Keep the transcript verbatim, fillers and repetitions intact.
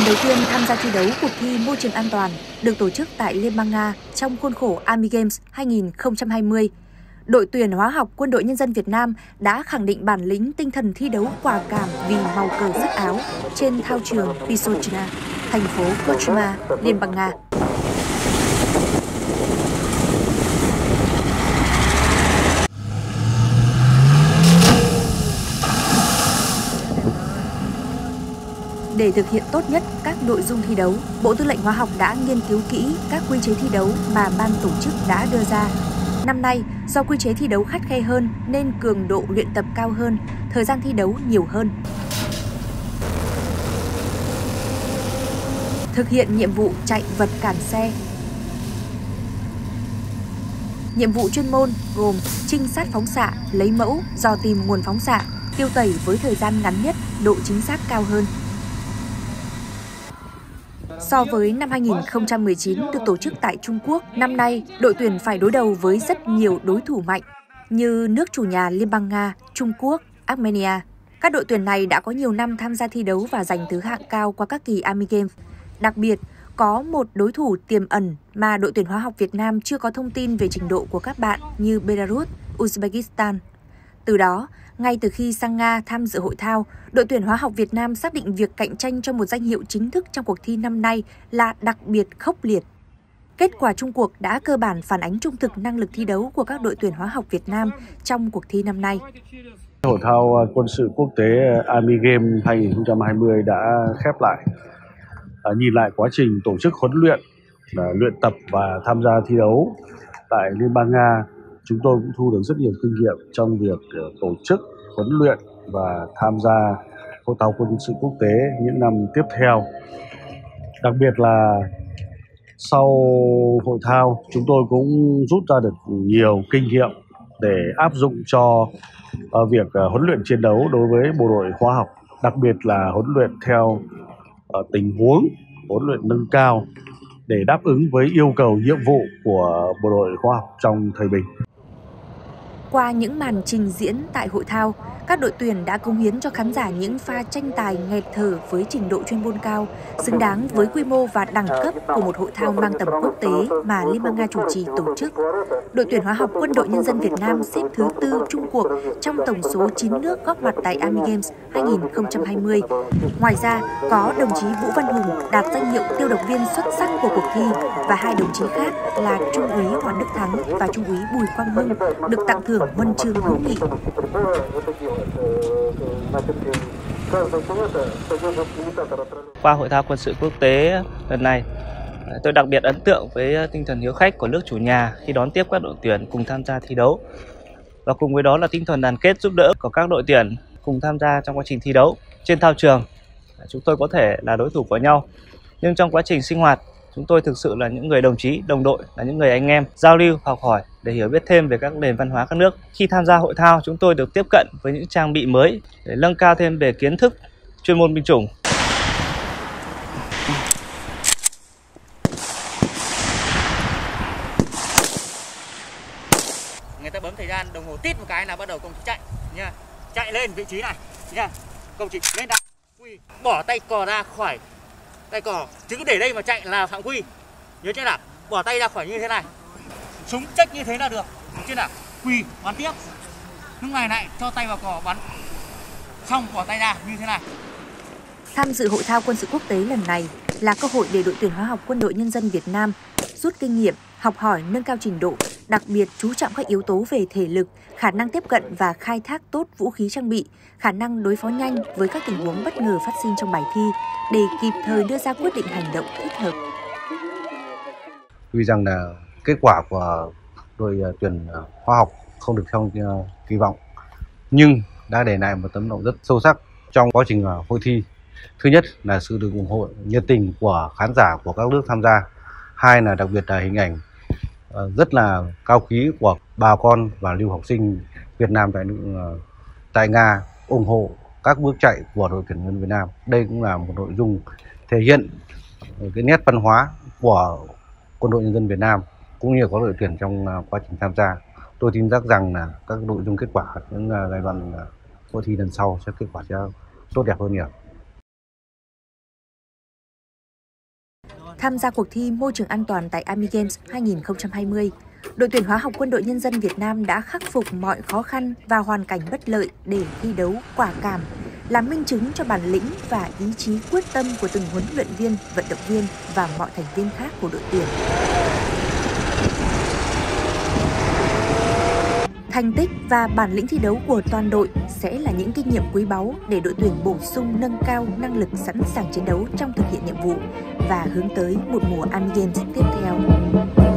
đầu tiên tham gia thi đấu cuộc thi môi trường an toàn được tổ chức tại Liên bang Nga trong khuôn khổ Army Games hai nghìn không trăm hai mươi. Đội tuyển hóa học Quân đội Nhân dân Việt Nam đã khẳng định bản lĩnh tinh thần thi đấu quả cảm vì màu cờ sắc áo trên thao trường Vysochina, thành phố Kochma, Liên bang Nga. Để thực hiện tốt nhất các nội dung thi đấu, Bộ Tư lệnh Hóa học đã nghiên cứu kỹ các quy chế thi đấu mà ban tổ chức đã đưa ra. Năm nay, do quy chế thi đấu khắt khe hơn nên cường độ luyện tập cao hơn, thời gian thi đấu nhiều hơn. Thực hiện nhiệm vụ chạy vật cản xe. Nhiệm vụ chuyên môn gồm trinh sát phóng xạ, lấy mẫu, dò tìm nguồn phóng xạ, tiêu tẩy với thời gian ngắn nhất, độ chính xác cao hơn. So với năm hai nghìn không trăm mười chín được tổ chức tại Trung Quốc, năm nay đội tuyển phải đối đầu với rất nhiều đối thủ mạnh như nước chủ nhà Liên bang Nga, Trung Quốc, Armenia. Các đội tuyển này đã có nhiều năm tham gia thi đấu và giành thứ hạng cao qua các kỳ Army Games. Đặc biệt, có một đối thủ tiềm ẩn mà đội tuyển hóa học Việt Nam chưa có thông tin về trình độ của các bạn như Belarus, Uzbekistan. Từ đó, ngay từ khi sang Nga tham dự hội thao, đội tuyển hóa học Việt Nam xác định việc cạnh tranh cho một danh hiệu chính thức trong cuộc thi năm nay là đặc biệt khốc liệt. Kết quả chung cuộc đã cơ bản phản ánh trung thực năng lực thi đấu của các đội tuyển hóa học Việt Nam trong cuộc thi năm nay. Hội thao quân sự quốc tế Army Games hai nghìn không trăm hai mươi đã khép lại. À, nhìn lại quá trình tổ chức huấn luyện, à, luyện tập và tham gia thi đấu tại Liên bang Nga, chúng tôi cũng thu được rất nhiều kinh nghiệm trong việc tổ chức, huấn luyện và tham gia hội thao quân sự quốc tế những năm tiếp theo. Đặc biệt là sau hội thao, chúng tôi cũng rút ra được nhiều kinh nghiệm để áp dụng cho uh, việc uh, huấn luyện chiến đấu đối với bộ đội hóa học, đặc biệt là huấn luyện theo uh, tình huống, huấn luyện nâng cao để đáp ứng với yêu cầu nhiệm vụ của bộ đội hóa học trong thời bình. Qua những màn trình diễn tại hội thao, các đội tuyển đã cống hiến cho khán giả những pha tranh tài nghẹt thở với trình độ chuyên môn cao, xứng đáng với quy mô và đẳng cấp của một hội thao mang tầm quốc tế mà Liên bang Nga chủ trì tổ chức. Đội tuyển hóa học Quân đội Nhân dân Việt Nam xếp thứ tư chung cuộc trong tổng số chín nước góp mặt tại Army Games hai nghìn không trăm hai mươi. Ngoài ra, có đồng chí Vũ Văn Hùng đạt danh hiệu tiêu độc viên xuất sắc của cuộc thi và hai đồng chí khác là Trung úy Hoàng Đức Thắng và Trung úy Bùi Quang Hưng được tặng thưởng huân chương hữu nghị. Qua hội thao quân sự quốc tế lần này, tôi đặc biệt ấn tượng với tinh thần hiếu khách của nước chủ nhà khi đón tiếp các đội tuyển cùng tham gia thi đấu. Và cùng với đó là tinh thần đoàn kết giúp đỡ của các đội tuyển cùng tham gia trong quá trình thi đấu. Trên thao trường, chúng tôi có thể là đối thủ của nhau, nhưng trong quá trình sinh hoạt, chúng tôi thực sự là những người đồng chí, đồng đội, là những người anh em giao lưu, học hỏi để hiểu biết thêm về các nền văn hóa các nước. Khi tham gia hội thao, chúng tôi được tiếp cận với những trang bị mới để nâng cao thêm về kiến thức, chuyên môn binh chủng. Người ta bấm thời gian đồng hồ tít một cái là bắt đầu công chí chạy nha, chạy lên vị trí này nha, công chí lên đạn, quy, bỏ tay cò ra khỏi tay cò, chứ cứ để đây mà chạy là phạm quy. Nhớ chưa nào? Bỏ tay ra khỏi như thế này, súng check như thế là được, chưa nào? Quy, bắn tiếp. Lúc này lại cho tay vào cò bắn, xong bỏ tay ra như thế này. Tham dự hội thao quân sự quốc tế lần này là cơ hội để đội tuyển hóa học Quân đội Nhân dân Việt Nam rút kinh nghiệm, học hỏi, nâng cao trình độ, đặc biệt chú trọng các yếu tố về thể lực, khả năng tiếp cận và khai thác tốt vũ khí trang bị, khả năng đối phó nhanh với các tình huống bất ngờ phát sinh trong bài thi để kịp thời đưa ra quyết định hành động thích hợp. Tuy rằng là kết quả của đội tuyển hóa học không được theo kỳ vọng, nhưng đã để lại một tấm lòng rất sâu sắc trong quá trình hội thi. Thứ nhất là sự được ủng hộ nhiệt tình của khán giả của các nước tham gia. Hai là đặc biệt là hình ảnh rất là cao quý của bà con và lưu học sinh Việt Nam tại tại Nga ủng hộ các bước chạy của đội tuyển nhân dân Việt Nam. Đây cũng là một nội dung thể hiện cái nét văn hóa của Quân đội Nhân dân Việt Nam cũng như có đội tuyển trong quá trình tham gia. Tôi tin chắc rằng là các nội dung kết quả những giai đoạn hội thi lần sau sẽ kết quả sẽ tốt đẹp hơn nhiều. Tham gia cuộc thi môi trường an toàn tại Army Games hai nghìn không trăm hai mươi, đội tuyển hóa học Quân đội Nhân dân Việt Nam đã khắc phục mọi khó khăn và hoàn cảnh bất lợi để thi đấu quả cảm, là minh chứng cho bản lĩnh và ý chí quyết tâm của từng huấn luyện viên, vận động viên và mọi thành viên khác của đội tuyển. Thành tích và bản lĩnh thi đấu của toàn đội sẽ là những kinh nghiệm quý báu để đội tuyển bổ sung nâng cao năng lực sẵn sàng chiến đấu trong thực hiện nhiệm vụ và hướng tới một mùa Army Games tiếp theo.